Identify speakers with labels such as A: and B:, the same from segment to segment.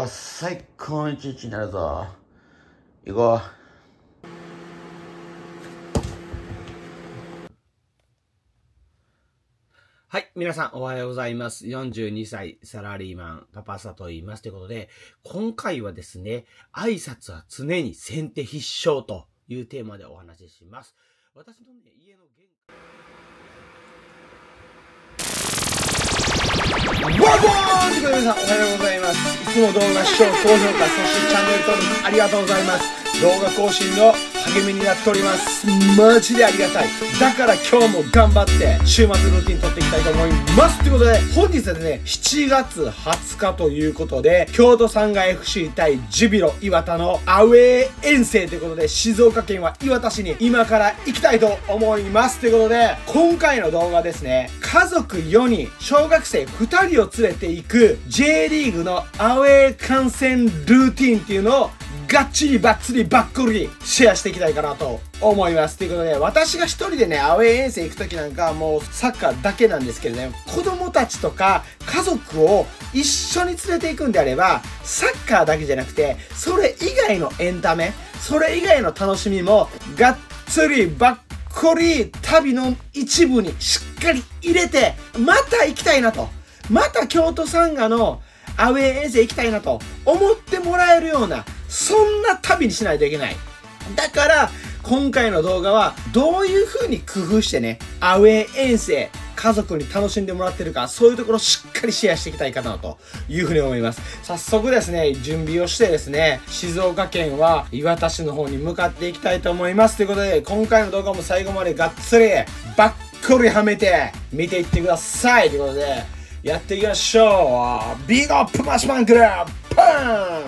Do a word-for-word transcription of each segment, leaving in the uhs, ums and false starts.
A: は最高の一日になるぞ。行こう。はい。皆さん、おはようございます。よんじゅうにさい、サラリーマン、パパサと言います。ということで、今回はですね、挨拶は常に先手必勝というテーマでお話しします。私のね、家の玄関。ワゴーンということで、皆さん、おはようございます。いつも動画視聴、高評価、そしてチャンネル登録ありがとうございます。動画更新の励みになっております。マジでありがたい。だから今日も頑張って週末ルーティン撮っていきたいと思います。ということで、本日はね、しちがつはつかということで、京都サンガ エフシー 対ジュビロ磐田のアウェー遠征ということで、静岡県は磐田市に今から行きたいと思います。ということで、今回の動画ですね、家族よにん、小学生ふたりを連れて行く ジェイ リーグのアウェー観戦ルーティンっていうのをがっちりバッツリバックリシェアしていきたいかなと思います。ということで、私が一人でね、アウェー遠征行くときなんかはもうサッカーだけなんですけどね、子供たちとか家族を一緒に連れて行くんであれば、サッカーだけじゃなくて、それ以外のエンタメ、それ以外の楽しみもがっつりバックリ旅の一部にしっかり入れて、また行きたいなと。また京都サンガのアウェー遠征行きたいなと思ってもらえるような、そんな旅にしないといけない。だから、今回の動画はどういう風に工夫してね、アウェー遠征、家族に楽しんでもらってるか、そういうところをしっかりシェアしていきたいかなという風に思います。早速ですね、準備をしてですね、静岡県は磐田市の方に向かっていきたいと思います。ということで、今回の動画も最後までがっつりバックリはめて見ていってください。ということで、やっていきましょう。ビッグアップマッシュマングラブパーン。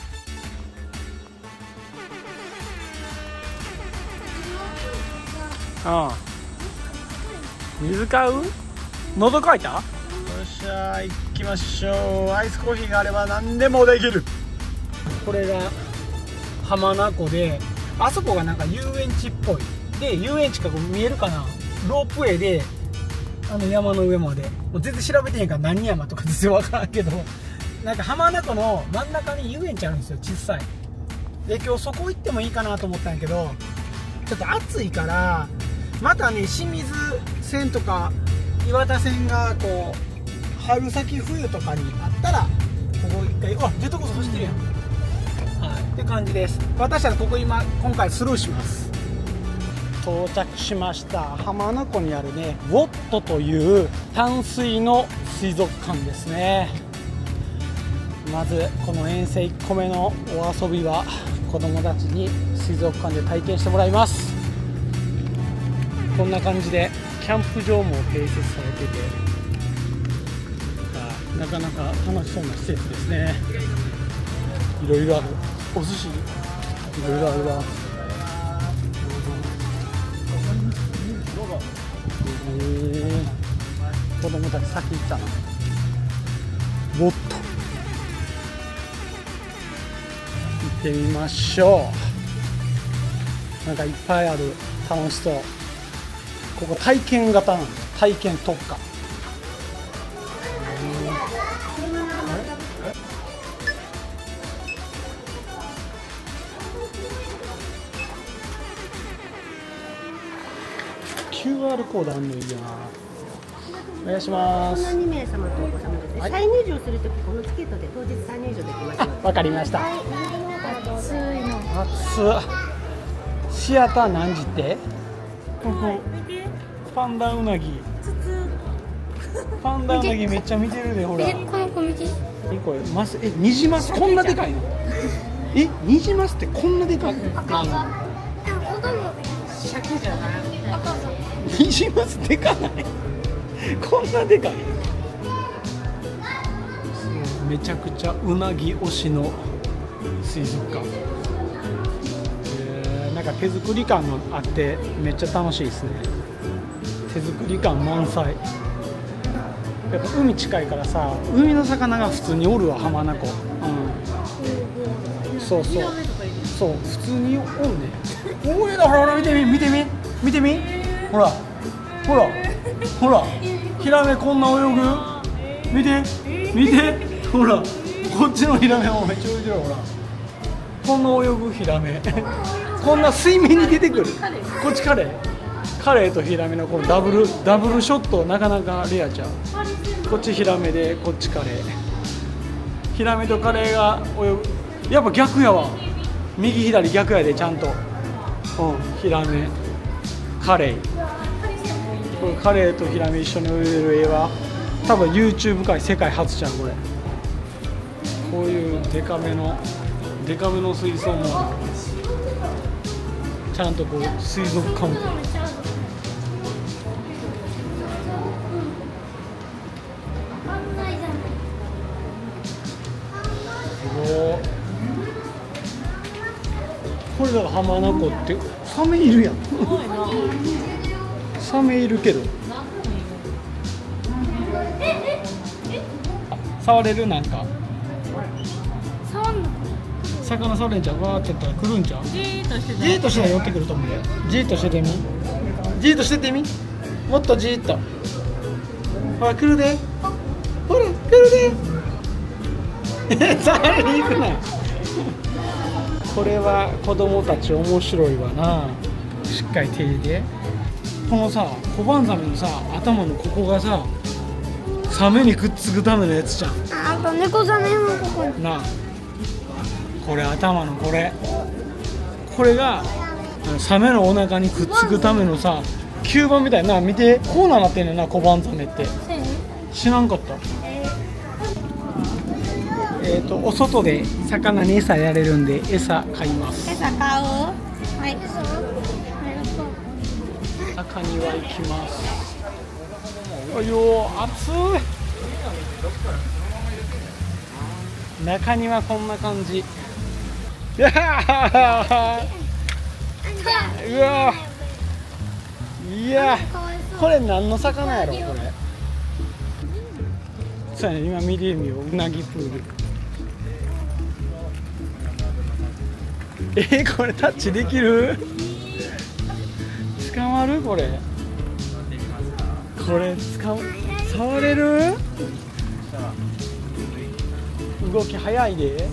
B: ああ、水買う？喉乾いた？よ
C: っしゃー、行きましょう。アイスコーヒーがあれば何でもできる。
B: これが浜名湖で、あそこがなんか遊園地っぽいで、遊園地かこう見えるかな、ロープウェイであの山の上まで、もう全然調べてへんから何山とか全然分からんけど、なんか浜名湖の真ん中に遊園地あるんですよ、小さい。で今日そこ行ってもいいかなと思ったんやけど、ちょっと暑いから、またね、清水線とか磐田線がこう春先冬とかにあったら、ここ一回、あ、ジェットコースター走ってるやん、はい、って感じです。私はここ今今回スルーします。到着しました。浜名湖にあるね、ウォットという淡水の水族館ですね。まずこの遠征いっこめのお遊びは、子供たちに水族館で体験してもらいます。こんな感じでキャンプ場も併設されてて、なかなか楽しそうな施設ですね。いろいろある。お寿司いろいろあるわ。えー、子供たち先行ったな。もっと行ってみましょう。なんかいっぱいある。楽しそう。ここ体験型なの。体験特化。キューアール コードあんのいいよな。お願いします。
D: このにめいさまとお子様ですね。
B: はい、
D: 再入場するときこのチケットで当日再入場できますので。
B: わかりました。
D: はい、暑いの。
B: 暑っ。シアター何時って？ここパンダウナギ。パンダウナギめっちゃ見てるで、ほら。
E: え、この子見て。
B: え、これマス、え、ニジマスこんなでかいの？え、ニジマスってこんなでかいの？
E: 鮭じゃない。
B: ニジマスでかない？こんなでかい？めちゃくちゃうなぎ推しの水族館。えー、なんか手作り感があってめっちゃ楽しいですね。手作り感満載。やっぱ海近いからさ、海の魚が普通におるわ、浜名湖。うん、そうそうそう、普通におんね。おいだ、ほらほら見てみ見てみ見てみ、ほらほらほら、ヒラメこんな泳ぐ、見て見て、ほらこっちのヒラメもめっちゃ泳いでる。ほらこんな泳ぐヒラメこんな水面に出てくる。こっちカレーカレーとヒラメのこのダブルダブルショットなかなかレアちゃう。こっちヒラメでこっちカレー。ヒラメとカレーが泳ぐ。やっぱ逆やわ。右左逆やでちゃんと。うんヒラメカレー。これカレーとヒラメ一緒に泳いでる絵は多分 YouTube 界世界初じゃんこれ。こういうデカめのデカめの水槽もちゃんとこう水族館もこれだから浜名湖ってサメいるやんサメいるけど触れるなんか魚触れんちゃう。わーってやったら来るんちゃう。じーっとしてじーっとしたら寄ってくると思うよ。じーっとしててみじーっとしててみもっとじーっとほら来るでほら来るで触りに行くなこれは子供たち面白いわな。しっかり手入れてこのさコバンザメのさ頭のここがさサメにくっつくためのやつじゃん。
E: あと猫ザメもここに
B: なあこれ頭のこれこれがあのサメのお腹にくっつくためのさ吸盤みたいな見てこうなってんねんなコバンザメって知らんかった。えっとお外で魚に餌やれるんで餌買います。
E: 餌買う。はい。
B: 中には行きます。あよー暑い。中にはこんな感じ。いやーうわいやこれ何の魚やろこれ。そうやね今見てみよう。うなぎプール。えー、これタッチできる？捕まるこれ。これ使う触れる？動き早いで。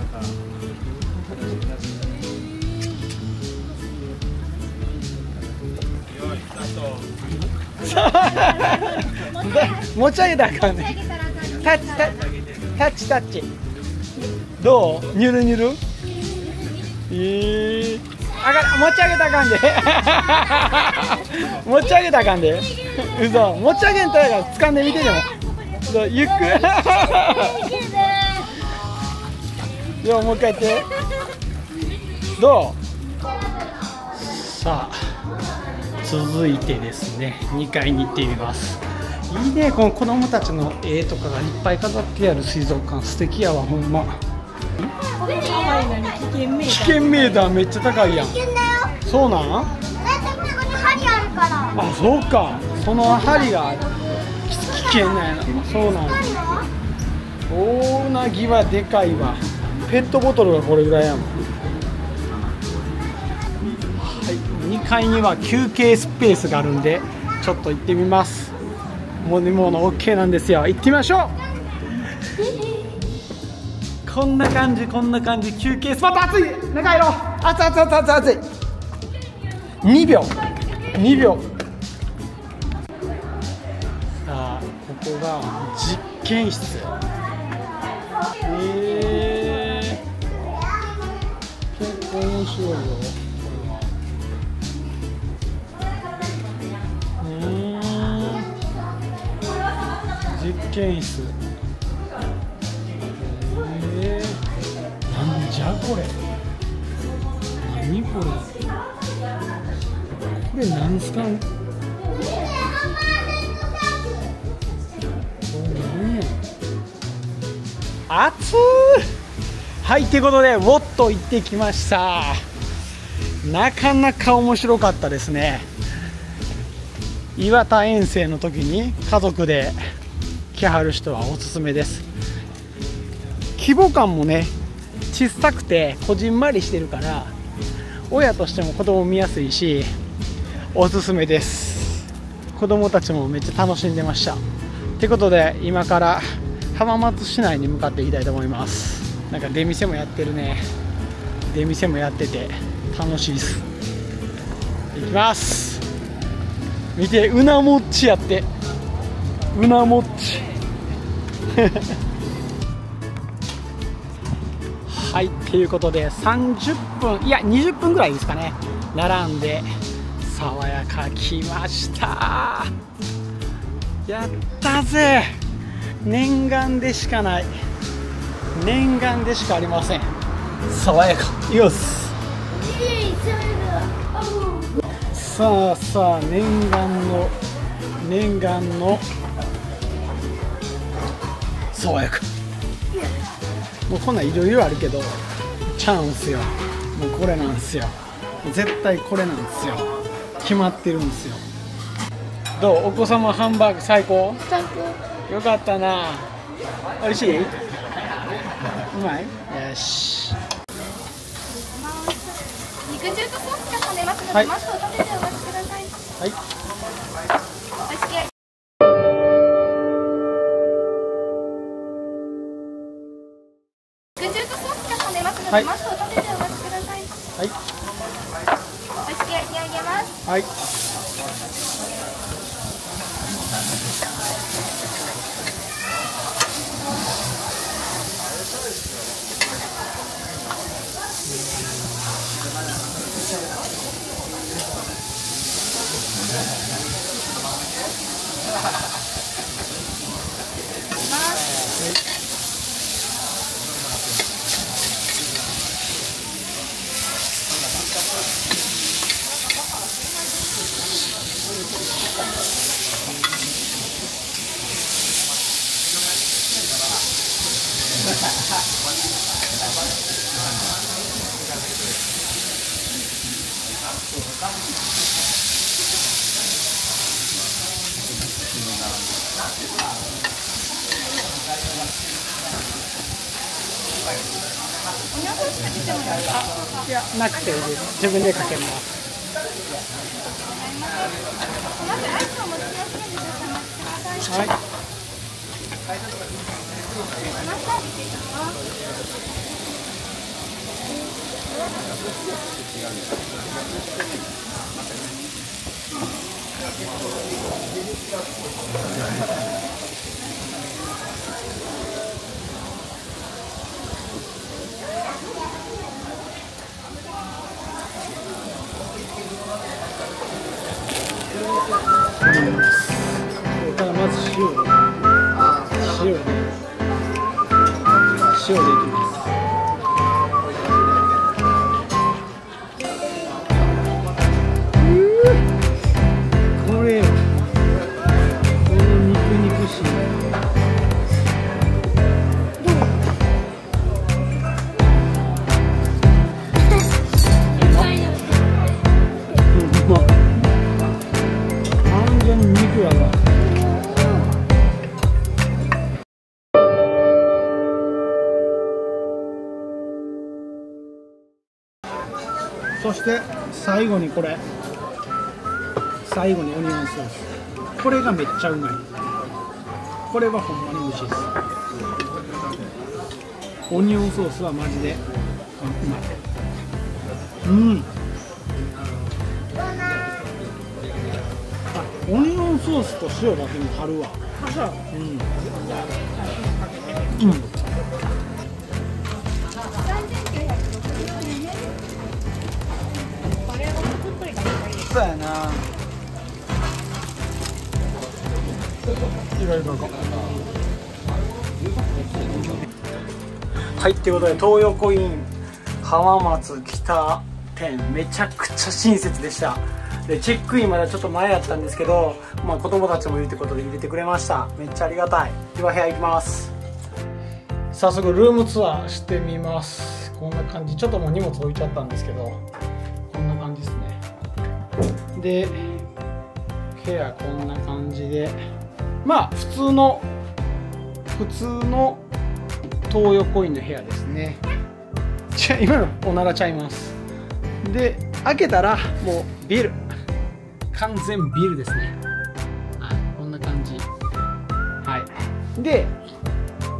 B: 持ち上げたらあかんねん。タッチタッチタッチタッチ。どう？ニュルニュル？えー、あかん持ち上げたらあかんで。持ち上げたらあかんで。嘘持ち上げんとやから掴んでみてでも。ゆっくり。よもう一回やって。どう？さあ続いてですねにかいに行ってみます。いいねこの子供たちの絵とかがいっぱい飾ってある水族館素敵やわほんま。危険メーターめっちゃ高いやん。そうなん？あそうかその針が危険なんやな。そうなんや。大うなぎはでかいわ。ペットボトルがこれぐらいやもん。はいにかいには休憩スペースがあるんでちょっと行ってみます。飲み物 OK なんですよ。行ってみましょう。こんな感じこんな感じ。休憩スポット暑い中入ろう。熱い熱い熱い熱い熱い。にびょうにびょう。さあここが実験室。えー、結構面白いよこれは。うーん実験室。えー、なんじゃこれ。何これ。これなんすか。これ何や。暑い。はいということでウォット行ってきました。なかなか面白かったですね。岩田遠征の時に家族で来はる人はおすすめです。規模感もね小さくてこじんまりしてるから親としても子供見やすいしおすすめです。子供たちもめっちゃ楽しんでました。ということで今から浜松市内に向かっていきたいと思います。なんか出店もやってるね。出店もやってて楽しいです。行きます。見て、うなもっちやって、うなもっちはい、っていうことでさんじゅっぷん、いやにじゅっぷんぐらいですかね、並んで爽やか来ました。やったぜ。念願でしかない、念願でしかありません。爽やかよし。さあさあ、念願の念願の爽やか。もうこんなんいろいろあるけどちゃうんすよ。もうこれなんすよ。絶対これなんですよ。決まってるんですよ。どう？お子様ハンバーグ最高？
E: 最高。
B: よかったな。おいしい？うまい？よし。
E: 肉汁とソースが跳ねますので、
B: はい、
E: マスクを立ててお待ちください。
B: はい。
E: おいしい。肉汁とソースが跳ねますので、
B: はい、
E: マスクを立ててお待ちください。
B: はい。
E: おいしく焼き上げます。
B: はい。いや、なくていいです。自分でかけます。
E: まずアイスを持ちやすいんで、お待ちください。
B: はい。これからまず塩を塩で塩でいきます。これこの肉肉しい完全に肉やわ。そして最後にこれ、最後にオニオンソース、これがめっちゃうまい。これはほんまに美味しいです。オニオンソースはマジでうまい。うん、あ、オニオンソースと塩だけに貼るわ。うん、うん、そうやな。いろいろはい、ということで東横イン浜松北店めちゃくちゃ親切でした。でチェックインまだちょっと前やったんですけど、まあ、子供たちもいるってことで入れてくれました。めっちゃありがたい。では部屋行きます。早速ルームツアーしてみます。こんな感じ。ちょっともう荷物置いちゃったんですけど、こんな感じですね。で部屋こんな感じで、まあ普通の普通の東横インの部屋ですね。じゃあ今のおならちゃいます。で開けたらもうビル、完全ビルですね。あ、こんな感じ。はい。で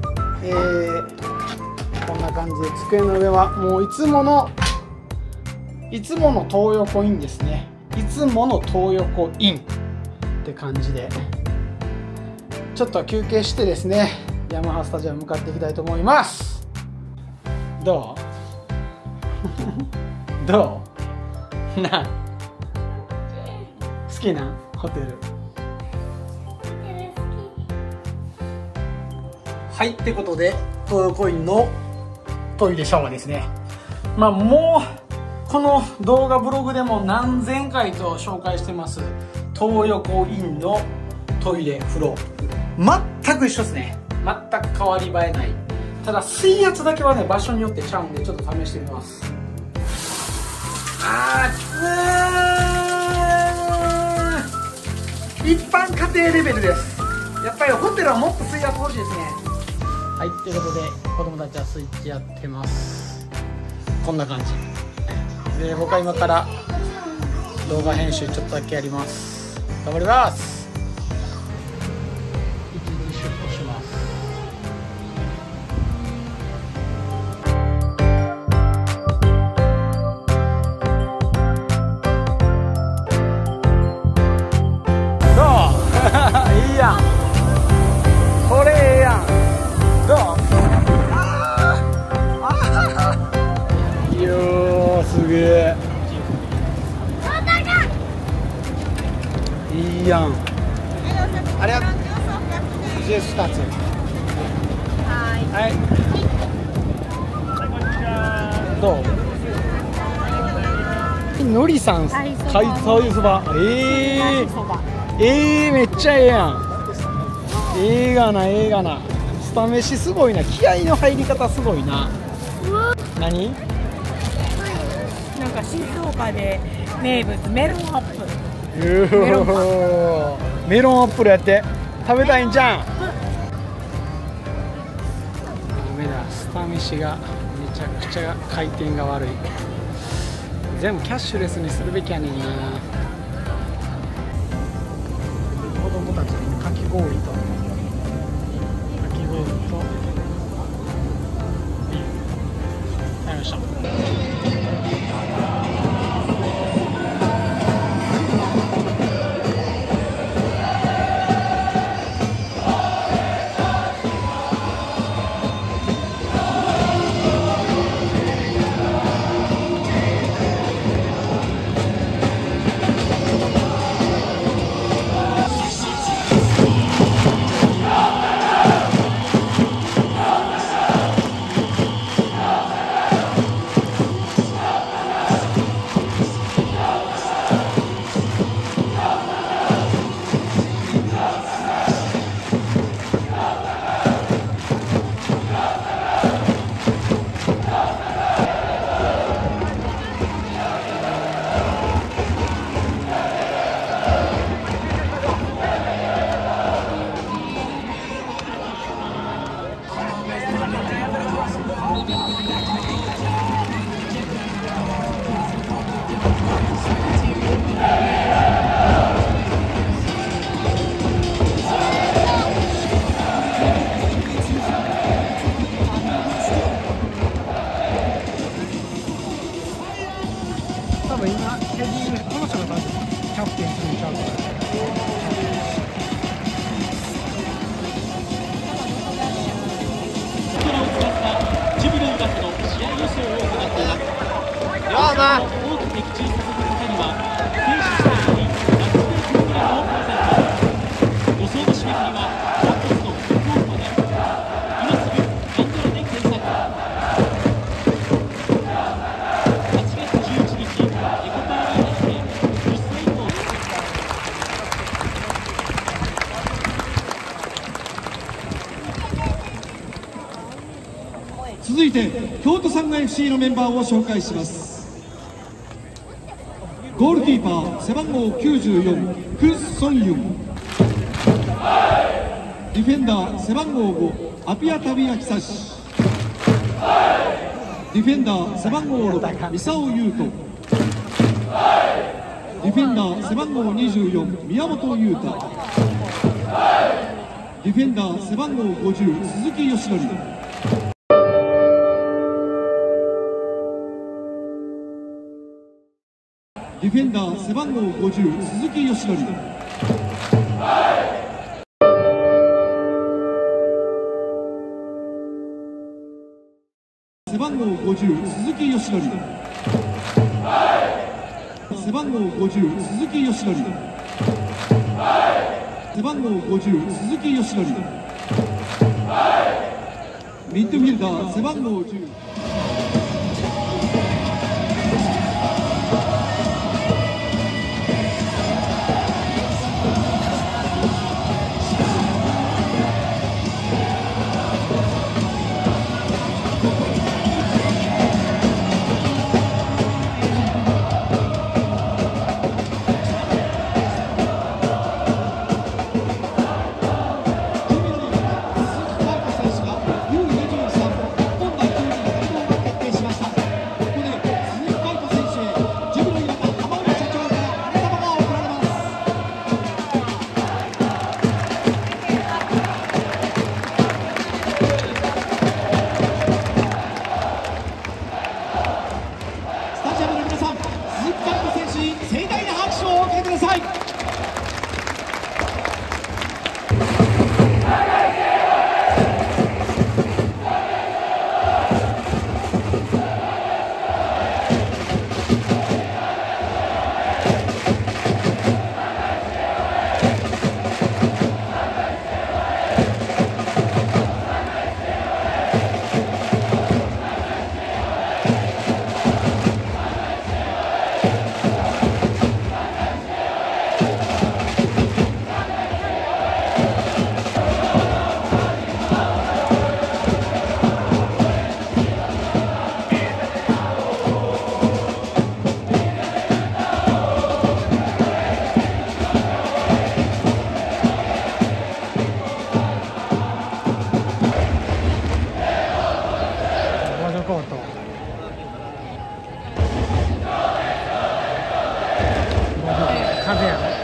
B: えー、こんな感じで机の上はもういつものいつもの東横インですね。いつもの東横インって感じで、ちょっと休憩してですね、ヤマハスタジアム向かっていきたいと思います。どうどうなあ、好きなホテル。はい、ってことで東横インのトイレシャワーですね。まあもうこの動画ブログでも何千回と紹介してます東横インのトイレ風呂、全く一緒ですね。全く変わり映えない。ただ水圧だけはね場所によってちゃうんで、ちょっと試してみます。あー一般家庭レベルです。やっぱりホテルはもっと水圧欲しいですね。はい、ということで子供たちはスイッチやってます。こんな感じで、僕は今から動画編集ちょっとだけやります。頑張ります。一時出庫します。どういいやん、これええやん。どう？いやー、すげえいいやん。ありがとう。ジュースふたつ。はい。どう？のりさん、海藻そば。ええー、ええー、めっちゃええやん。ええがな、ええがな。スタ飯すごいな。気合の入り方すごいな。何？
F: なんか静岡で名物メロンアップル。
B: メロンメロンアップルやって食べたいんじゃん。ダメだ、スタ飯がめちゃくちゃ回転が悪い。全部キャッシュレスにするべきやねんな。子供たちにかき氷とかき氷と食べました。
G: 続いて京都サンガ エフシー のメンバーを紹介します。ゴールキーパー背番号きゅうじゅうよんク・ソンユン、ディフェンダー背番号ごアピアタビアキサシ、ディフェンダー背番号ろくミサオユウト、ディフェンダー背番号にじゅうよん宮本裕太、デディフェンダー背番号ごじゅう鈴木義則。ディフェンダー背番号ごじゅう鈴木義則。背番号ごじゅう鈴木義則。背番号ごじゅう鈴木義則。背番号ごじゅう鈴木義則。ミッドフィルダー背番号じゅう。
B: 風やね。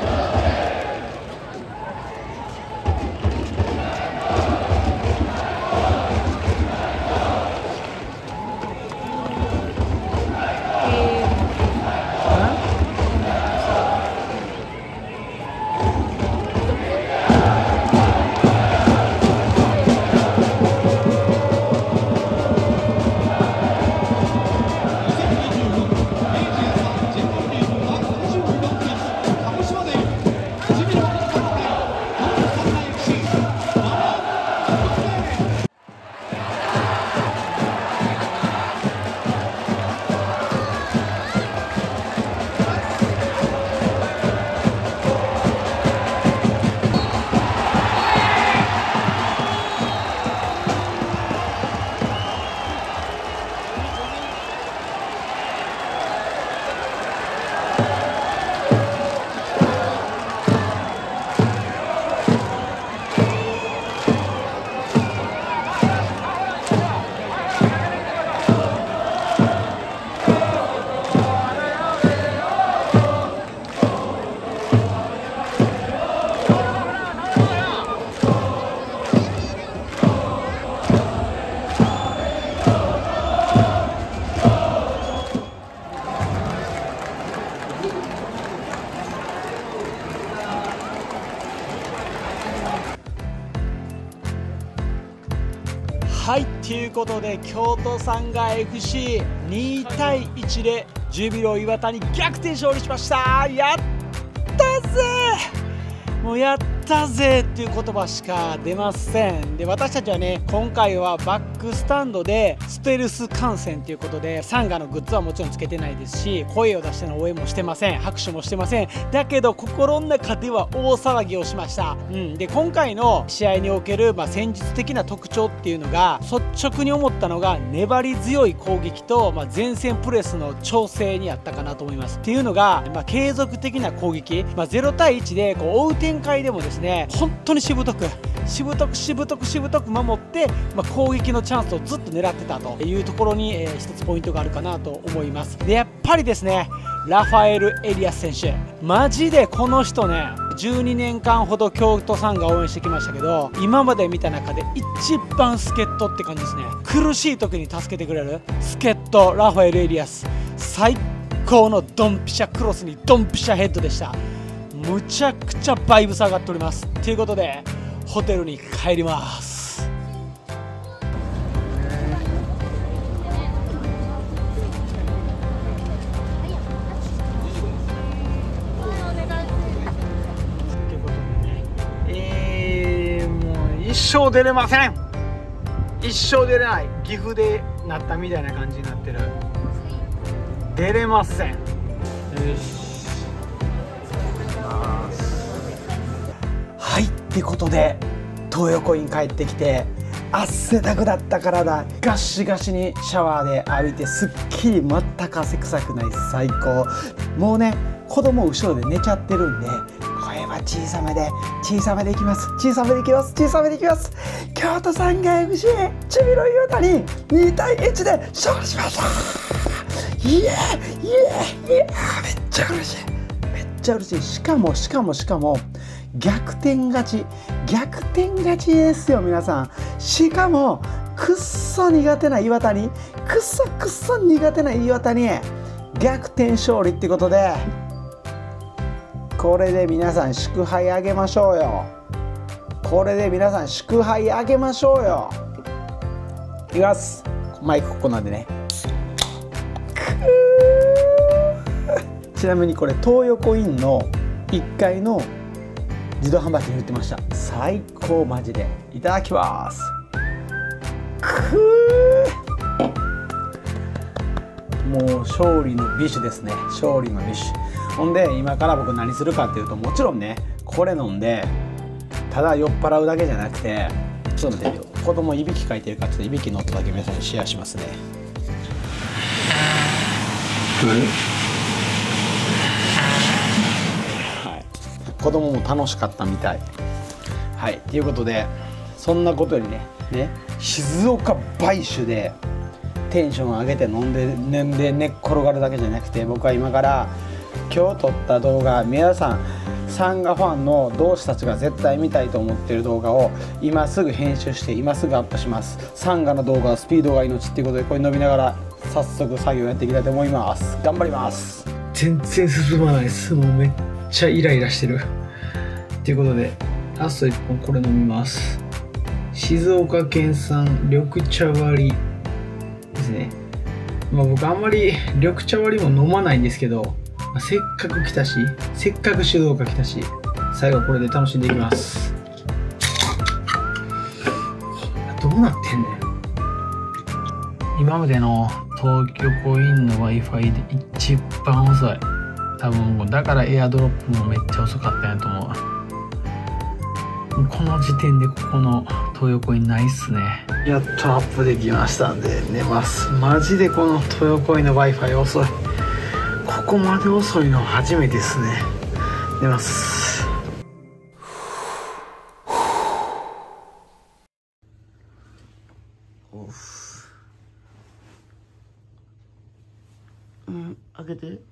C: はい、ということで京都サンガ エフシーにたいいちでジュビロ磐田に逆転勝利しました。やったぜ、もうやったぜっていう言葉しか出ません。で、私たちはね、今回はバックスタンドでステルス観戦ということで、サンガのグッズはもちろんつけてないですし、声を出しての応援もしてません、拍手もしてません。だけど心の中では大騒ぎをしました。うん、で今回の試合における、まあ、戦術的な特徴っていうのが、率直に思ったのが粘り強い攻撃と、まあ、前線プレスの調整にあったかなと思います。っていうのが、まあ、継続的な攻撃、まあ、ゼロたいいちでこう追う展開でもですね、本当にしぶとくしぶとくしぶとくしぶとく守って、まあ、攻撃のチャンスをずっと狙ってたというところに、えー、一つポイントがあるかなと思います。でやっぱりですね、ラファエル・エリアス選手、マジでこの人ね、 じゅうにねんかんほど京都サンガ応援してきましたけど、今まで見た中で一番助っ人って感じですね。苦しい時に助けてくれる助っ人ラファエル・エリアス、最高のドンピシャクロスにドンピシャヘッドでした。むちゃくちゃバイブス上がっております。ということでホテルに帰ります。
B: 一生出れません。一生出れない。岐阜でなったみたいな感じになってる。出れません。よし。
C: はい、ってことで東横イン帰ってきて、汗だくだった体ガシガシにシャワーで浴びてすっきり、全く汗臭くない、最高。もうね、子供後ろで寝ちゃってるんで、声は小さめで小さめでいきます。小さめでいきます小さめでいきます。京都サンガ エフシー ジュビロ磐田ににたいいちで勝利しました。イエーイエーイエーイ、めっちゃ嬉しい、めっちゃ嬉しい。しかもしかもしかも逆転勝ち、逆転勝ちですよ皆さん。しかもくっそ苦手な磐田に、くっそくっそ苦手な磐田に逆転勝利ってことで、これで皆さん祝杯あげましょうよ。これで皆さん祝杯あげましょうよ。いきます。マイクここなんでね。ちなみにこれ東横インのいっかいの自動販売機に売ってました。最高マジで。いただきます。もう勝利の美酒ですね。勝利の美酒。ほんで今から僕何するかっていうと、もちろんねこれ飲んでただ酔っ払うだけじゃなくて、ちょっと待ってよ、子供いびきかいてるからちょっといびきの音だけ皆さんにシェアしますね。はい、子供も楽しかったみたい。はい、ということでそんなことよりねね静岡売酒でテンション上げて飲んで寝んで寝っ転がるだけじゃなくて、僕は今から今日撮った動画、皆さんサンガファンの同志たちが絶対見たいと思っている動画を今すぐ編集して今すぐアップします。サンガの動画はスピードが命っていうことで、これ伸びながら早速作業やっていきたいと思います。頑張ります。
B: 全然進まないです。もうめっちゃイライラしてる。ということでラストいっぽんこれ飲みます。静岡県産緑茶割りですね。まあ僕あんまり緑茶割りも飲まないんですけど、せっかく来たし、せっかく静岡来たし、最後これで楽しんでいきます。どうなってんねん。今までの東横インの Wi-Fi で一番遅い。多分だからエアドロップもめっちゃ遅かったんやと思う。もうこの時点でここの東横インないっすね。やっとアップできましたんで寝ます。マジでこの東横インの Wi-Fi 遅い。ここまで遅いの初めてですね。寝ます。うん、開けて。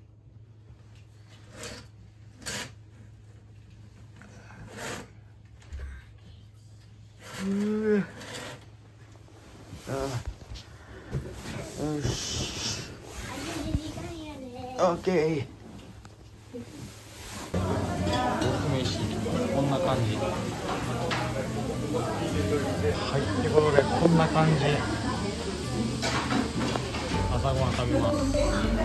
B: うーああ、よし。オッケー。こんな感じ。はい、ということでこんな感じ。朝ごはん食べます。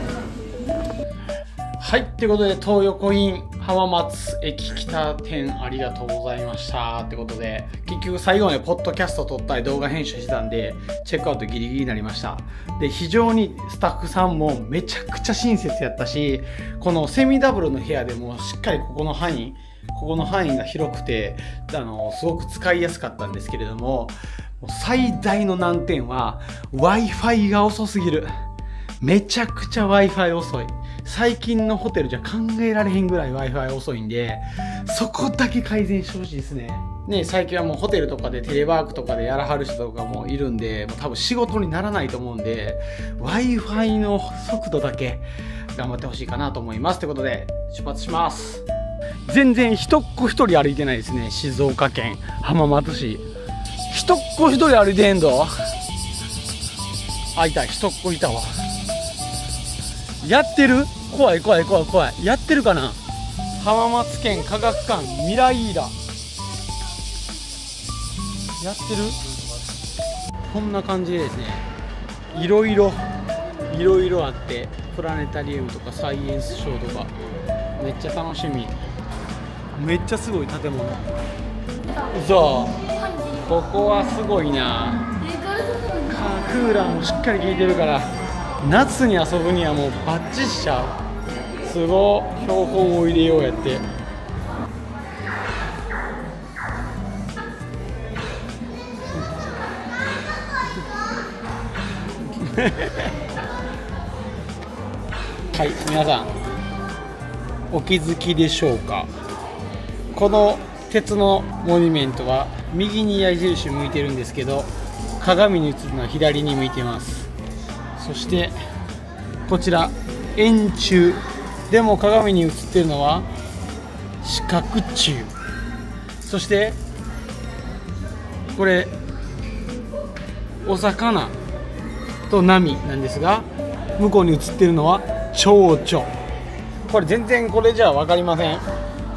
B: はい、ということで東横イン浜松駅北店ありがとうございましたってことで、結局最後までポッドキャスト撮ったり動画編集してたんでチェックアウトギリギリになりました。で非常にスタッフさんもめちゃくちゃ親切やったし、このセミダブルの部屋でもしっかりここの範囲ここの範囲が広くてあのすごく使いやすかったんですけれども、最大の難点は Wi-Fi が遅すぎる。めちゃくちゃ Wi-Fi 遅い。最近のホテルじゃ考えられへんぐらい Wi-Fi 遅いんで、そこだけ改善してほしいですね。ね、最近はもうホテルとかでテレワークとかでやらはる人とかもいるんで、もう多分仕事にならないと思うんで、Wi-Fi の速度だけ頑張ってほしいかなと思います。ということで、出発します。 全然一っ子一人歩いてないですね。静岡県浜松市、一っ子一人歩いてへんぞ。あ、いた、一っ子いたわ。やってる？怖い怖い怖い怖い。やってるかな。浜松県科学館ミライーラやってる？こんな感じでですね、いろいろいろいろあって、プラネタリウムとかサイエンスショーとかめっちゃ楽しみ。めっちゃすごい建物。そう、ここはすごいな。クーラーもしっかり効いてるから夏に遊ぶにはもうバッチリしちゃう。すごい、標本を入れようやってはい、皆さんお気づきでしょうか。この鉄のモニュメントは右に矢印向いてるんですけど、鏡に映るのは左に向いています。そしてこちら円柱でも鏡に映ってるのは四角柱。そしてこれお魚と波なんですが、向こうに映ってるのは蝶々。これ全然これじゃ分かりません。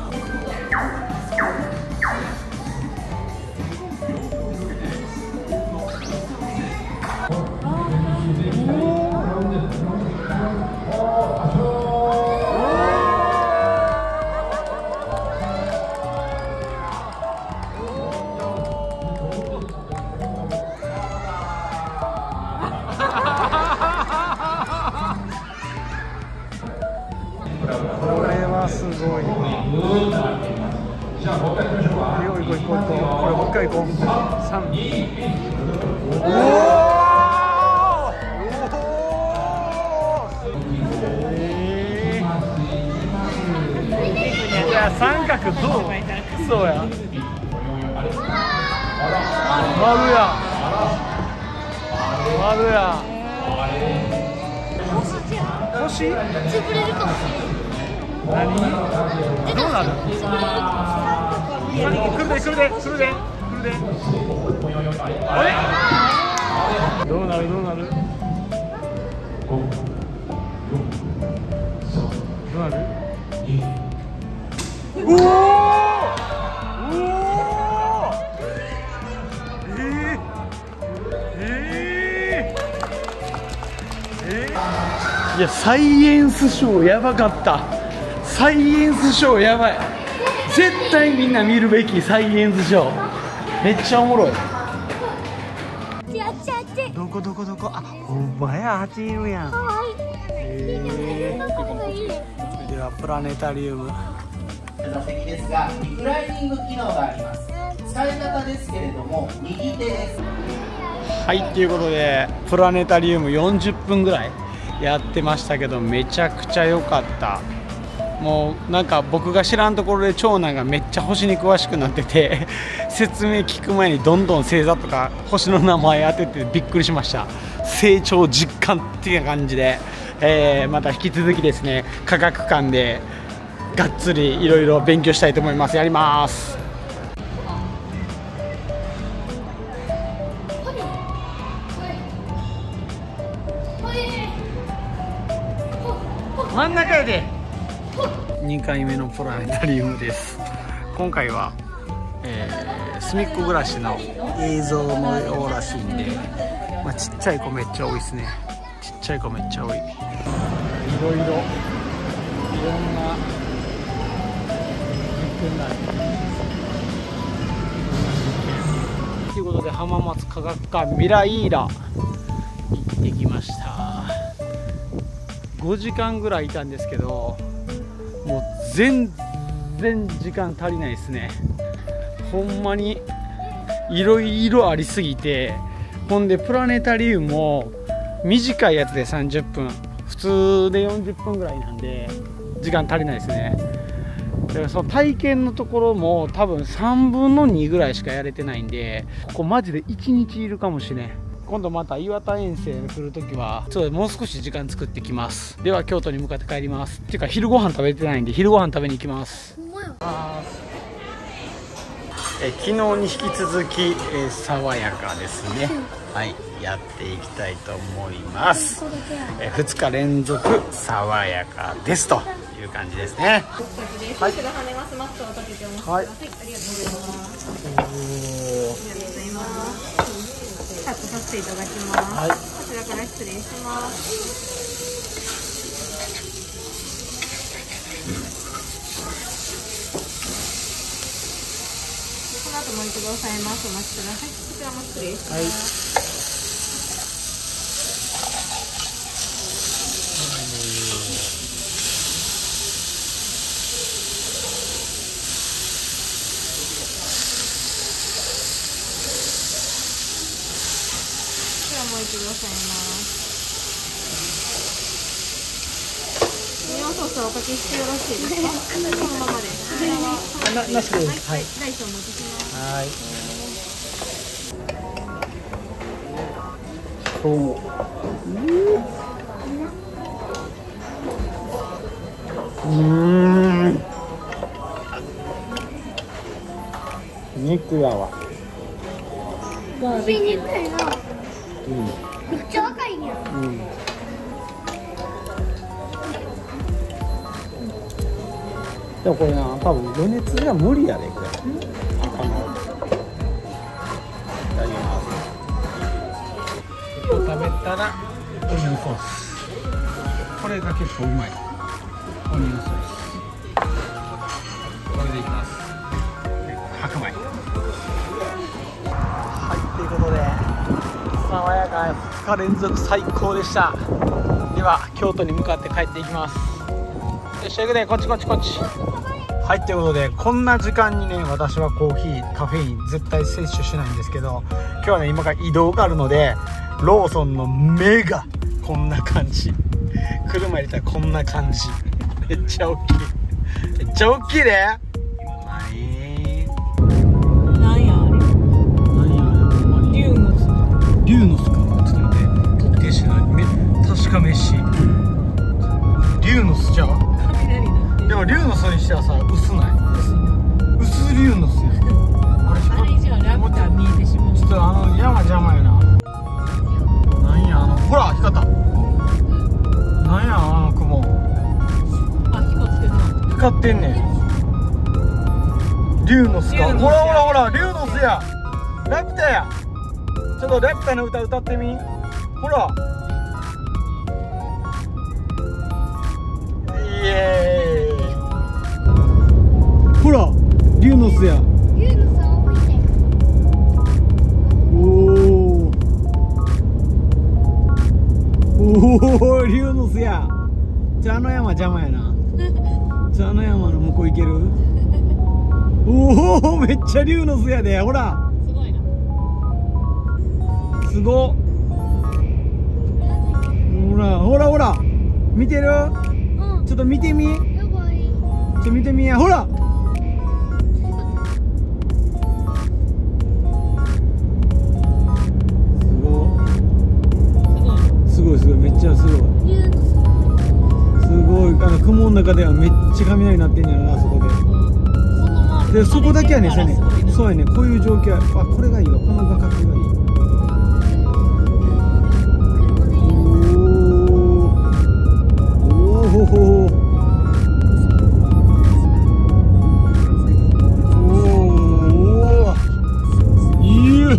B: これはすごい。行こう行こう行こう行こう。これもう一回行こう。三。おお。いや、三角どう？そうや。丸や。丸や。星？潰れるかもしれない。何？どうなる？来るで来るで来るで来るで。あれ？どうなるどうなる？どうなる？おお！おお！えー、えー、えー、いや、サイエンスショーやばかった。サイエンスショーやばい。絶対みんな見るべきサイエンスショー。めっちゃおもろい。どこどこどこ。あ、ほんまや、ハチいるやん。えー、ではプラネタリウム。
H: 座席ですが、リクライニング機能があります。使い方ですけれども、右手です。
B: はい、ということでプラネタリウムよんじゅっぷんぐらいやってましたけど、めちゃくちゃ良かった。もうなんか僕が知らんところで長男がめっちゃ星に詳しくなってて説明聞く前にどんどん星座とか星の名前当ててびっくりしました。成長実感っていう感じで、えー、また引き続きですね、科学館でがっつりいろいろ勉強したいと思います。やります。真ん中やで。にかいめのプラネタリウムです。今回は、えー、隅っこ暮らしの映像のようらしいんで、まあ、ちっちゃい子めっちゃ多いですね。ちっちゃい子めっちゃ多い。いろいろいろんな実験があるということで、浜松科学館ミライーラ行ってきました。ごじかんぐらいいたんですけど、もう全然時間足りないですね。ほんまにいろいろありすぎて、ほんでプラネタリウムも短いやつでさんじゅっぷん、普通でよんじゅっぷんぐらいなんで時間足りないですね。だからその体験のところも多分さんぶんのにぐらいしかやれてないんで、ここマジでいちにちいるかもしれん。今度また岩田遠征に来るときはちょっともう少し時間作ってきます。では京都に向かって帰ります。っていうか昼ご飯食べてないんで昼ご飯食べに行きます。 え昨日に引き続き、えー、爽やかですね。はい、やっていきたいと思います。えー、ふつか連続爽やかですという感じですね。はい。はい。
F: カットさせていただきます。はい、こちらから失礼します。この後もう一度押さえます。お待ちください。こちらも失礼します。はい。もう一度押さえます。オニオンソースをおかけしてよろしいですか？このままで。こちらはな、なしです。はい。ライスを持ってきます。はい。そう。うーん。肉やわ。バーベキュー。うん、めっちゃ赤いやん。うん。でもこれな、多分余熱じゃ無理やでこれ。赤の。いただきます。これ食べたらオニオンソース。これが結構うまい。オニオンソース。これでいきます。白米。はい、ということで。爽やかふつか連続最高でした。では京都に向かって帰っていきます。よし、ということでこっちこっちこっち。はい、ということでこんな時間にね、私はコーヒーカフェイン絶対摂取しないんですけど、今日はね今から移動があるのでローソンの目がこんな感じ、車入れたらこんな感じ、めっちゃ大きい、めっちゃ大きいで。龍の巣か、ちょっと待って、特定しない。め確かめし龍の巣じゃん。でも龍の巣にしてはさ、薄ない。薄龍の巣や。あれあれ以上ラプター見えてしまう。ちょっとあの山邪魔やな。なんやあの、ほら光った。なんやあの雲。あ、光ってるな。光ってんねん。龍の巣か。ほらほらほら、龍の巣や。ラプターや。ちょっとラプターの歌歌ってみ。ほら。イエーイ。ほら、龍の巣や。龍の巣を置いて。おお。おお、龍の巣や。じゃあ、あの山邪魔やな。じゃあ、あの山の向こう行ける。おお、めっちゃ龍の巣やで。ほら。すごっ。ほらほらほら、見てる、うん、ちょっと見てみ、やばい、ちょっと見てみや、ほらすごいすごい、めっちゃすごい、すごい。あの雲の中ではめっちゃ雷鳴ってんやろな、あそこで。でそこだけはね、そうね、そうやね、こういう状況。あ、これがいいわ、この画角がいい。おお。おお。いい。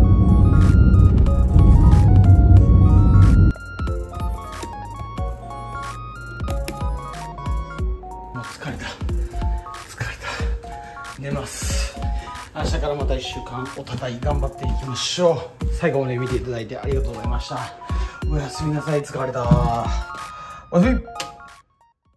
F: もう疲れた。疲れた。寝ます。明日からまたいっしゅうかんお叩い頑張っていきましょう。最後まで見ていただいてありがとうございました。おやすみなさい。疲れた。おやすみ。